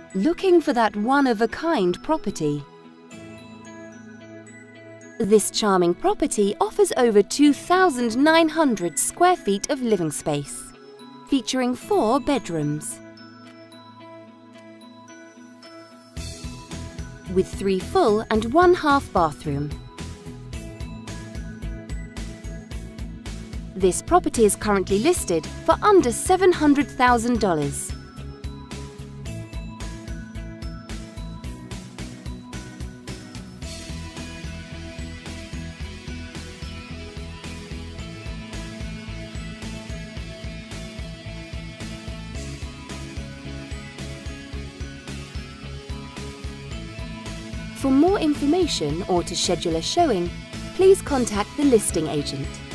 Looking for that one-of-a-kind property? This charming property offers over 2,900 square feet of living space, featuring 4 bedrooms, with 3 full and 1 half bathroom. This property is currently listed for under $700,000. For more information or to schedule a showing, please contact the listing agent.